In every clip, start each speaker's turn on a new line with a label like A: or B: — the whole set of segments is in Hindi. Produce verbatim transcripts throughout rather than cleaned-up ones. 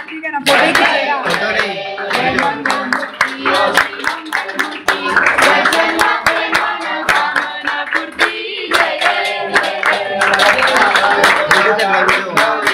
A: ठीक है ना फोटो ही खींचेगा
B: फोटो नहीं
A: जय मंगल मूर्ति जय मंगल मूर्ति जय जय माते मन कामना पूर्ति जय जय
B: वीडियो चल रहा वीडियो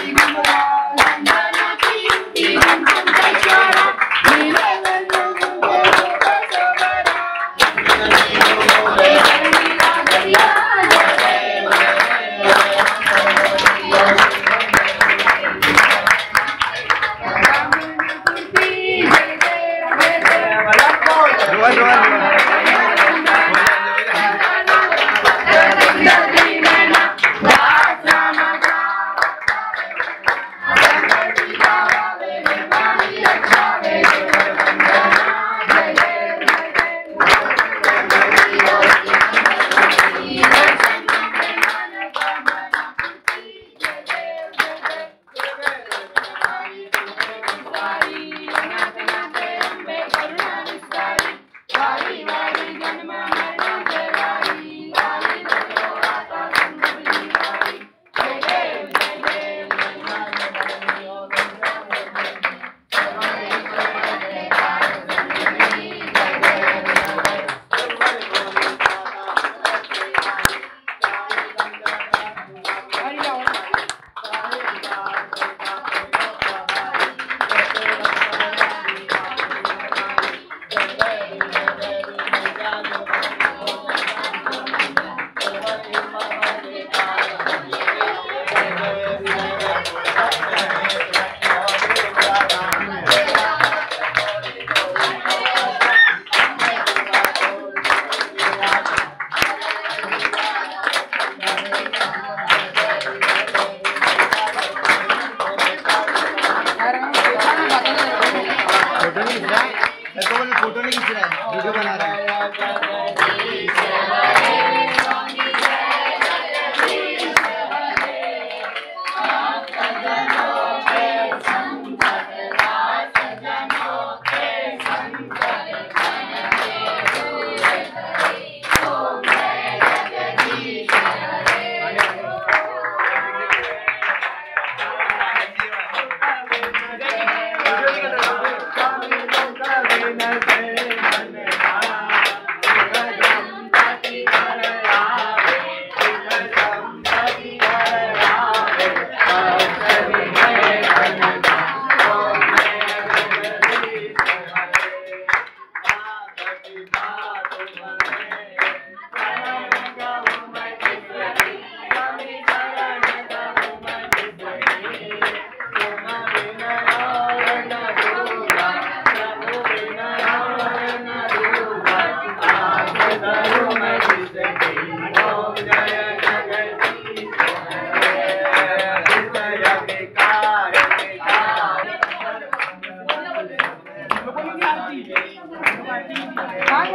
B: फोटो नहीं खींच रहा है वीडियो बना रहा है
C: Bye.